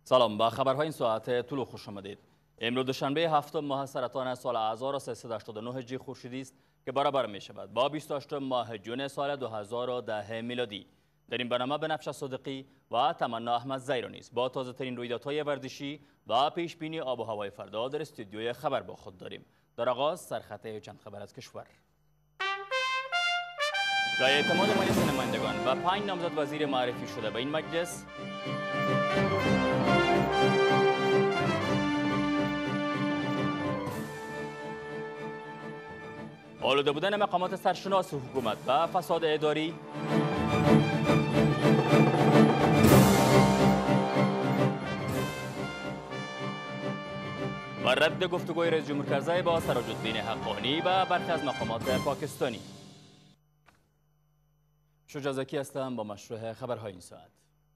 سلام، با خبرهای این ساعت طلوع خوش آمدید. امروز دوشنبه 7 ماه سرطان سال 1389 هجری خورشیدی است که برابر می شود با 28 ماه جون سال 2010 میلادی. در این برنامه به نفش صدقی و تمنا احمد زیرا نیز با تازه ترین رویدادهای ورزشی و پیش بینی آب و هوای فردا در استودیوی خبر با خود داریم. در آغاز سرخط چند خبر از کشور. رای اعتماد مجلس نمایندگان و 5 نامزد وزیر معرفی شده به این مجلس. آلوده بودن مقامات سرشناس حکومت و فساد اداری. و رد گفتگوی رئیس جمهور کرزی با سراج‌الدین حقانی و برخی از مقامات پاکستانی. شجاع زکی هستم با مشروع خبرهای این ساعت.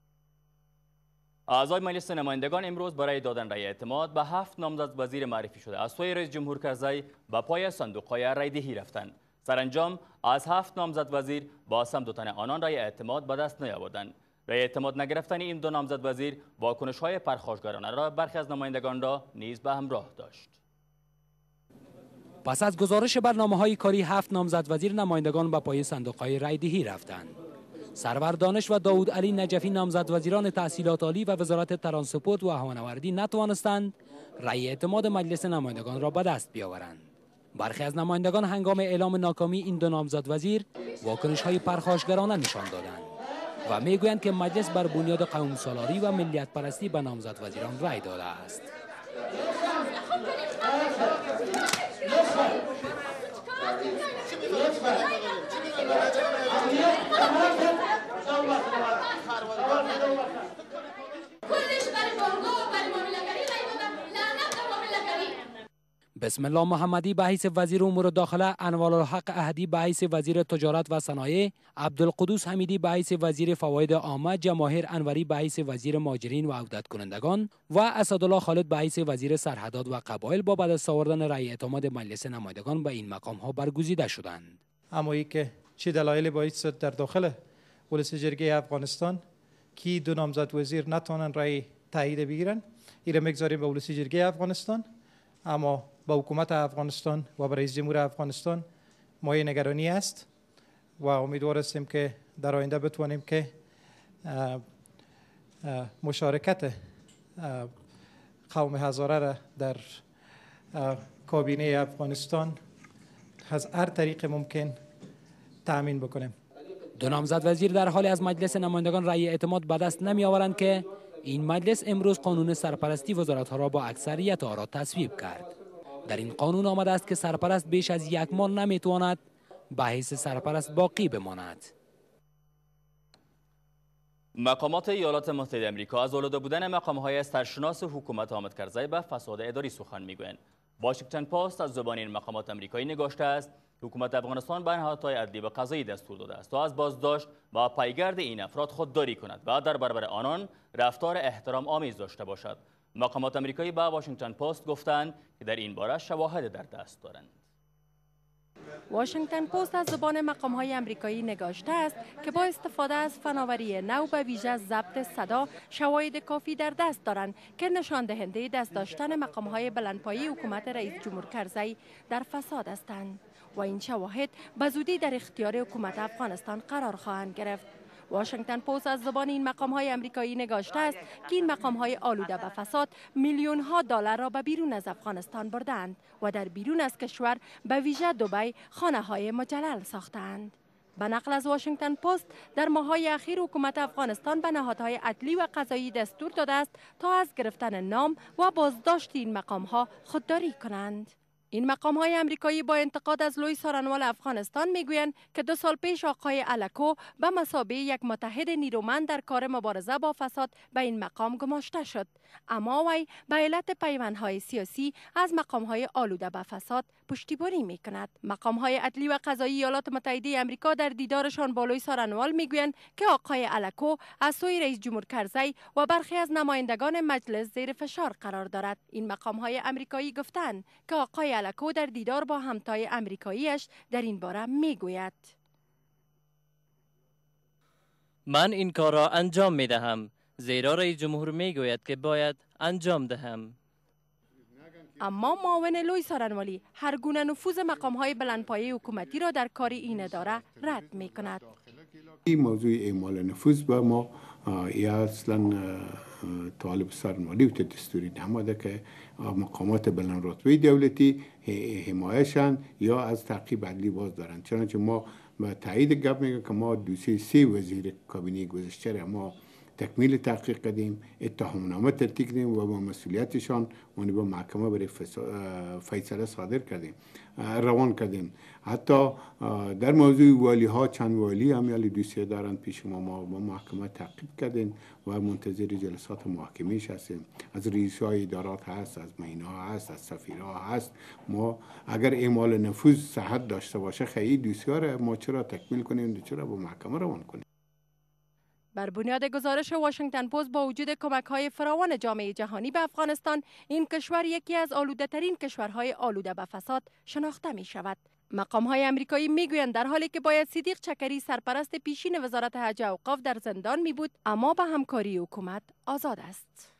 اعضای مجلس نمایندگان امروز برای دادن رای اعتماد به 7 نامزد وزیر معرفی شده از سوی رئیس جمهور کرزی به پای صندوق‌های رایدهی رفتند. سرانجام از 7 نامزد وزیر با سم دادن آنان رای اعتماد به دست نیاوردند. رای اعتماد نگرفتن این دو نامزد وزیر واکنش‌های پرخاشگرانه را برخی از نمایندگان را نیز به همراه داشت. پس از گزارش برنامه‌های کاری 7 نامزد وزیر نمایندگان به پای صندوق‌های رایدهی رفتند. سرور دانش و داود علی نجفی نامزد وزیران تحصیلات عالی و وزارت ترانسپورت و هوانوردی نتوانستند رای اعتماد مجلس نمایندگان را به دست بیاورند. برخی از نمایندگان هنگام اعلام ناکامی این دو نامزد وزیر واکنش‌های پرخاشگرانه نشان دادند و میگویند که مجلس بر بنیاد قوم سالاری و ملیت پرستی به نامزد وزیران رای داده است. بسم الله محمدی به حیث وزیر امور داخله، انوار الحق احدی به حیث وزیر تجارت و صنایع، عبدالقدوس حمیدی به حیث وزیر فواید عامه، جواهر انوری به حیث وزیر مهاجرین و عودت کنندگان و اسدالله خالد به حیث وزیر سرحدات و قبایل با به دست آوردن رأی اعتماد مجلس نمایندگان به این مقام ها برگزیده شدند. اما ای که چه دلایلی باعث شد در داخل ولس جرگه افغانستان کی دو نامزد وزیر نتوانند رأی تایید بگیرن، این میگذاریم به ولس جرگه افغانستان. اما با حکومت افغانستان و رئیس جمهور افغانستان مایه نگرانی است و امیدوار هستیم که در آینده بتوانیم که مشارکت قوم هزاره را در کابینه افغانستان از هر طریق ممکن تأمین بکنیم. دو نامزد وزیر در حال از مجلس نمایندگان رأی اعتماد به دست نمی آورند که این مجلس امروز قانون سرپرستی وزارت‌ها را با اکثریت آرا تصویب کرد. در این قانون آمده است که سرپرست بیش از 1 ماه نمیتواند به حیث سرپرست باقی بماند. مقامات ایالات متحده آمریکا از آلوده بودن مقام‌های سرشناس حکومت حامد کرزی به فساد اداری سخن میگویند. واشنگتن پست از زبان این مقامات آمریکایی نگاشته است حکومت افغانستان به نهادهای عدلی و قضایی دستور داده است تا از بازداشت و پایگرد این افراد خودداری کند و در برابر آنان رفتار احترام آمیز داشته باشد. مقامات آمریکایی به واشنگتن پست گفتند که در این باره شواهد در دست دارند. واشنگتن پست از زبان مقام‌های آمریکایی نگاشته است که با استفاده از فناوری نو به ویژه ضبط صدا شواهد کافی در دست دارند که نشان دهنده دست داشتن مقام‌های بلندپایه حکومت رئیس جمهور کرزی در فساد هستند و این شواهد به زودی در اختیار حکومت افغانستان قرار خواهند گرفت. واشنگتن پست از زبان این مقام‌های آمریکایی نگاشته است که این مقام‌های آلوده به فساد میلیون‌ها دلار را به بیرون از افغانستان بردند و در بیرون از کشور به ویژه دبی خانه‌های مجلل ساختند. به نقل از واشنگتن پست در ماه‌های اخیر حکومت افغانستان به نهادهای عدلی و قضایی دستور داده است تا از گرفتن نام و بازداشت این مقام‌ها خودداری کنند. این مقام‌های آمریکایی با انتقاد از لوی سارنوال افغانستان میگویند که 2 سال پیش آقای الکو به مثابه یک متحد نیرومند در کار مبارزه با فساد به این مقام گماشته شد، اما وی به علت پیوندهای سیاسی از مقام‌های آلوده به فساد پشتیبانی میکند. مقام‌های عدلی و قضایی ایالات متحده آمریکا در دیدارشان با لوی سارنوال میگویند که آقای الکو از سوی رئیس جمهور کرزی و برخی از نمایندگان مجلس زیر فشار قرار دارد. این مقام‌های آمریکایی گفتند که آقای الکو در دیدار با همتای آمریکاییش در این باره میگوید: من این کار را انجام می دهم زیرا رئیس جمهور میگوید که باید انجام دهم. اما معاون لوی سارنوالی هر گونه نفوذ مقام‌های بلندپایه حکومتی را در کار این اداره رد می‌کند. این موضوع اعمال نفوذ به ما یا اصلا طالب سارنوالی و دستوری نماده که مقامات بلند رتبه دولتی حمایشان یا از تعقیب عدلی باز دارند. چنانچه ما به تایید گپ میگه که ما سه وزیر کابینه گذشته ما تکمیل تحقیق کردیم، اتهامنامه ترتیب کردیم و با مسئولیتشان اون با محکمه برای فیصله صادر کردیم، روان کردیم. حتی در موضوع والی ها چند والی هم یعنی دوسیه دارن پیش ما با محکمه تعقیب کردیم و منتظر جلسات محاکمه‌اش هستیم. از رئیس های ادارات هست، از معین‌ها هست، از سفیرها هست. ما اگر اعمال نفوذ صحت داشته باشه خیلی دوسیه را ما چرا تکمیل کنیم و چرا با محکمه روان کنیم؟ بر بنیاد گزارش واشنگتن پست با وجود کمک‌های فراوان جامعه جهانی به افغانستان، این کشور یکی از آلوده‌ترین کشورهای آلوده به فساد شناخته می شود. مقام‌های امریکایی میگویند در حالی که باید صدیق چکری سرپرست پیشین وزارت حج و اوقاف در زندان می بود، اما به همکاری حکومت آزاد است.